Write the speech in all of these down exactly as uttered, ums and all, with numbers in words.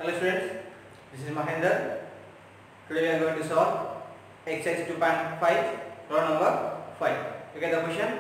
Hello students, this is Mahendra. Today we are going to solve exercise two point five, problem number five. Look at the question.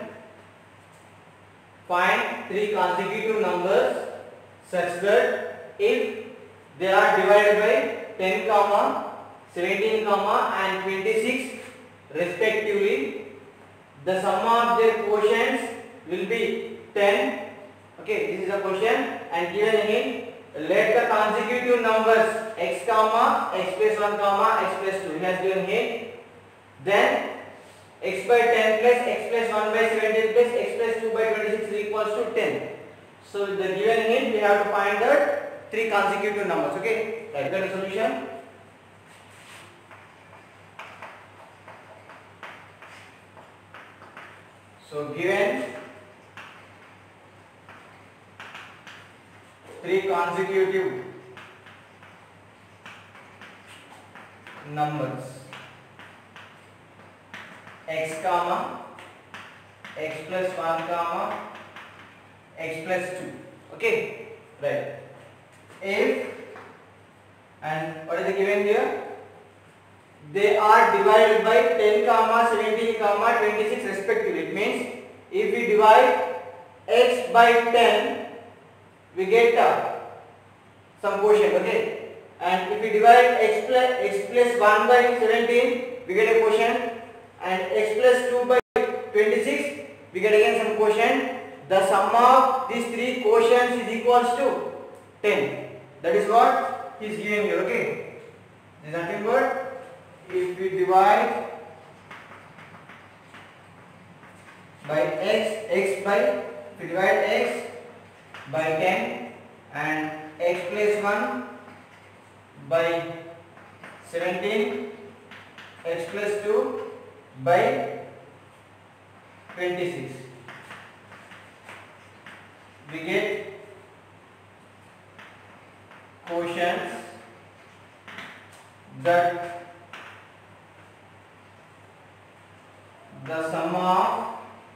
Find three consecutive numbers such that if they are divided by ten, seventeen, and twenty-six respectively, the sum of their quotients will be ten. Okay, this is a question and given in. Let the consecutive numbers x comma x plus one comma x plus two. He has given here. Then x by ten plus x plus one by seventeen plus x plus two by twenty-six is equals to ten. So the given hint we have to find the three consecutive numbers. Okay, write the solution. So given three consecutive numbers x comma x plus one comma x plus two. Okay, right. If and what is the given here? They are divided by ten, seventeen, twenty-six respectively. It means if we divide x by ten, we get uh, some quotient. Okay, and if we divide x plus x plus one by seventeen, we get a quotient, and x plus two by twenty-six, we get again some quotient. The sum of these three quotients is equals to ten. That is what he is giving here. Okay, there is nothing but if we divide by x x by if we divide x by ten and x plus one by seventeen, x plus two by twenty-six, we get quotients that the sum of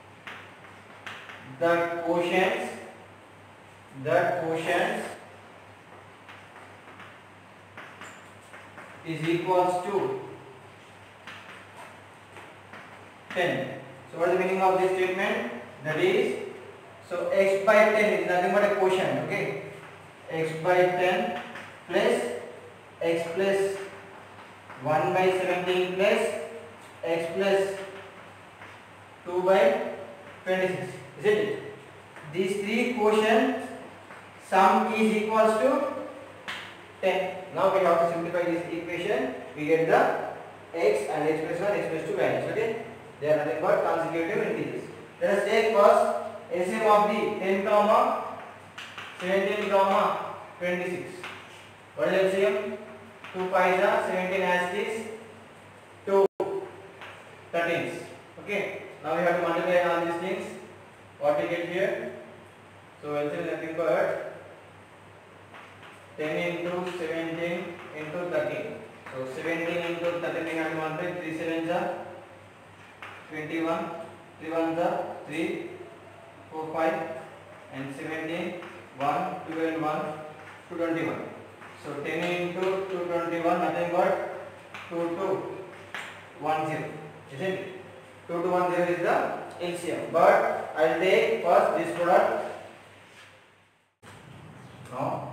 that quotients that quotient is equals to ten. So what is the meaning of this statement? That is, so x by ten is nothing but a quotient. Okay, x by ten plus x plus one by seventeen plus x plus two by twenty-six, isn't it? These three quotients sum is equals to ten. Now we have to simplify this equation. We get the x and x plus one, x plus two values. Okay, they are nothing but consecutive integers. Let us take first L C M of the ten, seventeen, twenty-six. What is L C M? two pies are seventeen as is two thirteens. Okay, now we have to multiply all these things. What we get here? So L C M is nothing but ten into seventeen into thirteen. So seventeen into thirteen we have to multiply. three sevens are twenty-one, three ones are three, four, five, and seventeen, one, two and one, two twenty-one. So ten into two twenty-one nothing but two two one zero. Isn't it? two two one zero is the L C M. But I will take first this product. Now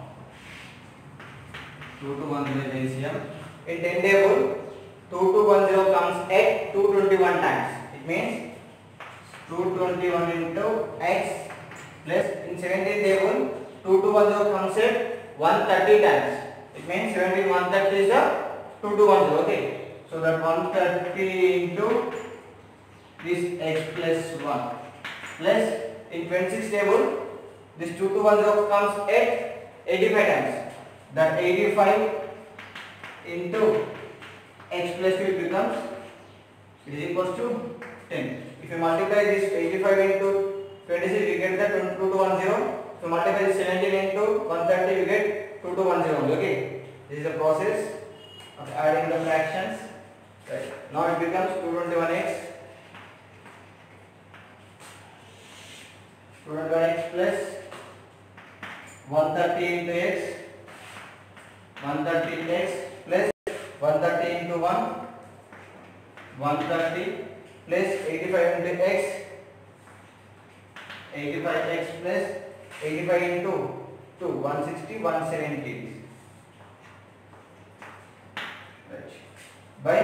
two two one zero is L C M. In ten table, two two one zero comes at two twenty-one times. It means two twenty-one into x plus in seventeen table, two two one zero comes at one thirty times. It means seventeen one thirty is a two two one zero. Okay, so that one thirty into this x plus one plus in twenty-six table, this two two one zero comes at eighty-five times. That eighty-five into x plus two becomes it is equals to ten. If you multiply this eighty-five into twenty-six, you get the two two one zero. So multiply this seventeen into one thirty, you get two two one zero. Okay, this is the process of adding the fractions. Right. Now it becomes two twenty-one x. two twenty-one x plus one thirty into x one thirty x plus one thirty into one, one thirty plus eighty-five into x, eighty-five x plus eighty-five into two, one sixty, one seventy. Right. By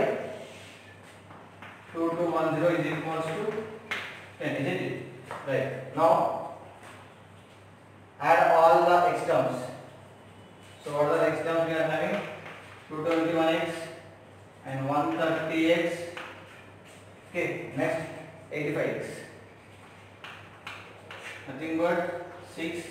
two two one zero is equals to ten, isn't it? Right. Now add all the x terms. So what are the x terms we are having? two twenty-one x and one thirty x. Okay, next eighty-five x. Nothing but six,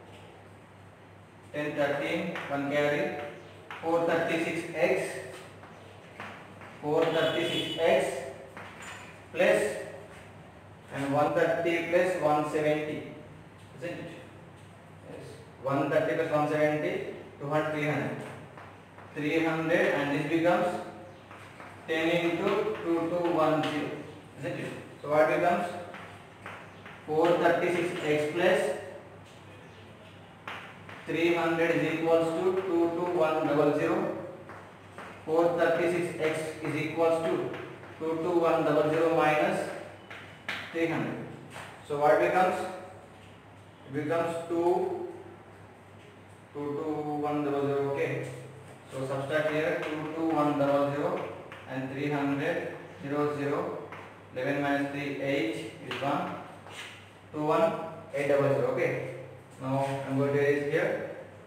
ten, thirteen, one carry, four thirty-six x, four thirty-six x plus and one thirty plus one seventy, isn't it? Yes. one thirty plus one seventy, two hundred, three hundred. three hundred, and this becomes ten into two two one zero, isn't it? So what becomes four thirty-six x plus three hundred is equals to two two one zero zero. four thirty-six x is equals to two two one zero zero minus three hundred. So what becomes? It becomes two two two one zero zero. Okay. So subtract here two two one zero zero and three hundred zero zero. eleven minus three, eight is one. two one eight zero zero. Okay. Now I am going to erase here.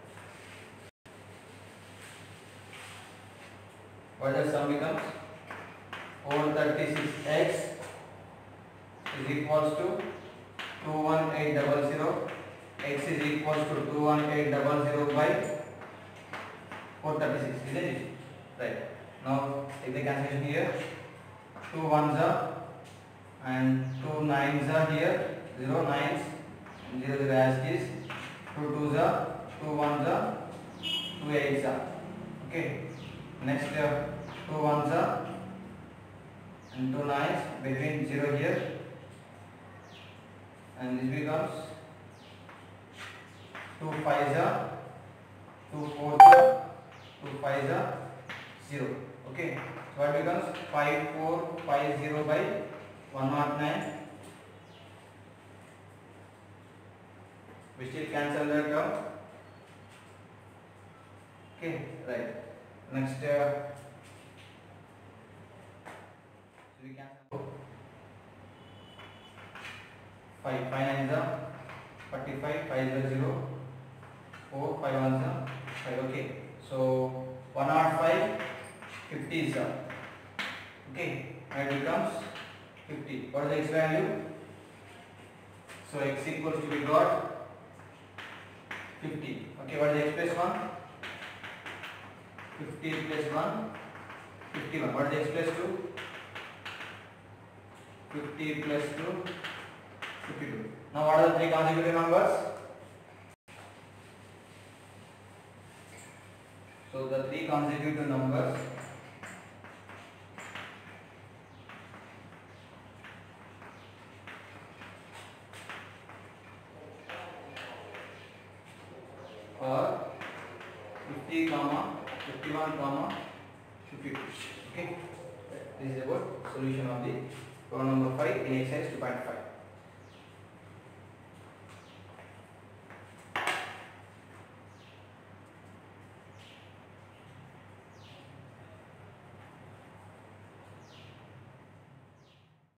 What the sum becomes? four thirty-six x is equals to two one eight zero zero. X is equals to two one eight zero zero by four thirty-six, isn't it? Right. Now take the cancellation here. two ones are and two nines are here. zero nines and zero zero as it is. two twos are, two ones are, two eights are. Okay. Next uh, two ones are and two nines between zero here, and this becomes two fives are, two fours are, two fives are, zero. Okay. So what becomes five four five zero by one oh nine. We still cancel that term. Okay, right. Next, uh, we cancel five, five nines are forty-five, five zero zero, four, five ones are five. Okay, so one oh five, fifty is are. Okay, and it becomes fifty. What is the x value? So x equals to we got fifty. Okay, what is x plus one? fifty plus one, fifty-one. What is x plus two? fifty plus two, fifty-two. Now what are the three consecutive numbers? So the three consecutive numbers are fifty, fifty-one, fifty-two. Okay, this is about solution of the problem number five in exercise two point five.